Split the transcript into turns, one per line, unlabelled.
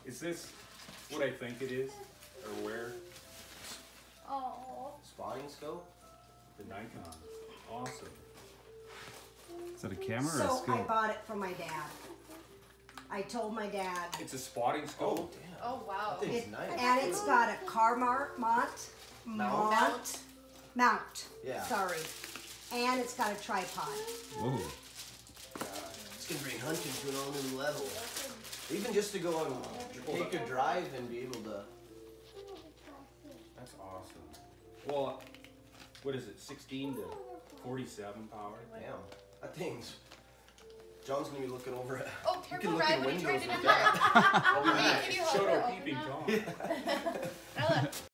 Is this what I think it is? Or where?
Oh.
Spotting scope?
The Nikon. Awesome.
Is that a camera or a
So I
scope?
bought it from my dad. I told my dad.
It's a spotting
Oh,
scope.
damn.
Oh wow.
That thing's
It,
nice.
and it's got a car mount.
Yeah.
Sorry. And it's got a tripod.
Whoa.
It's gonna bring hunting to an all new level. Even just to go on, take a drive and be able to.
That's awesome. Well, what is it? 16 to 47 power.
Damn, that thing's. John's gonna be looking over it.
Oh,
You
careful,
can look
Ryan,
in
when you try
windows
to do
with
that.
that.
Oh,
Hey, can you hold
Shoto
her?
peeping
Open
Tom.
Ella,